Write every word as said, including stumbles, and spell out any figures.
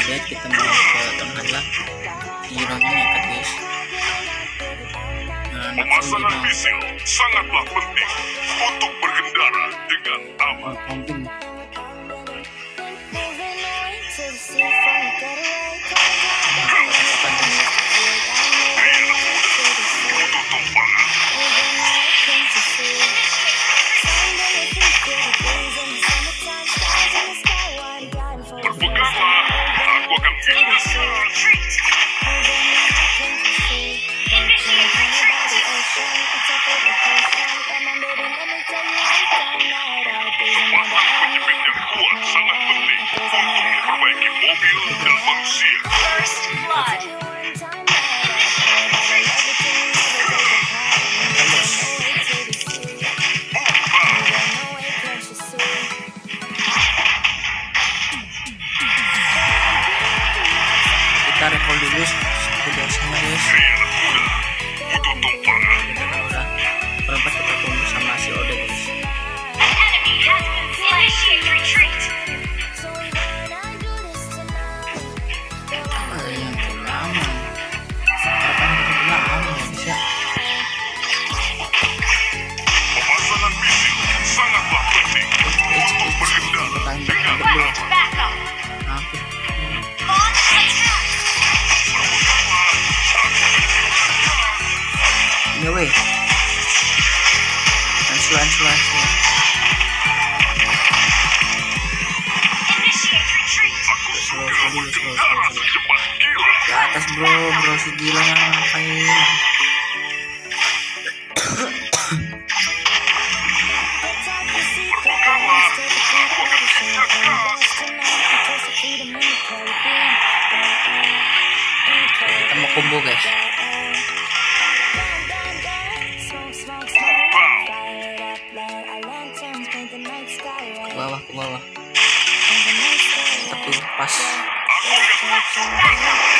guys, kita mau ke tengah lah. Hero-nya nekat guys. Nah, Pemasangan misil sangatlah penting untuk berkendara dengan aman. oh, pumping. Butuh tumpangan. Berpeganglah, aku akan Retreat. Initiate retreat. Pemasangan topik yang kuat sangat penting untuk memperbaiki mobil dan manusia. First blood. Kita recall dulu tugasnya guys. Hei anak muda, butuh tumpangan. Kita udah berempat kita tunggu sama si Ode guys. Enemy has been slain. Initiate retreat. Ah, yang lama. Kapan kita lama ya bisa. Pemasangan misil sangatlah penting untuk berkendara dengan Request aman. backup. Hampir. Launch attack. Ini weh. Langsung langsung langsung. Initiate retreat. Aku suka berkendara secepat kilat. Ke atas bro, bro si gila ngapain? Berpeganglah, aku akan injak gas. Kita mau combo guys. Bow. Ke bawah ke bawah. Tapi pas. Aku akan Backup.